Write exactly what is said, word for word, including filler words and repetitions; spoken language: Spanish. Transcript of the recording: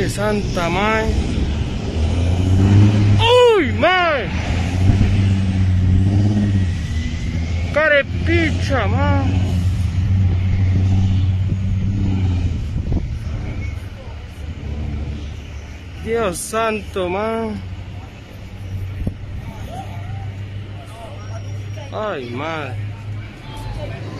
Madre santa, mae. ¡Uy, mae! ¡Carepicha, mae! Dios santo, mae. Ay, madre.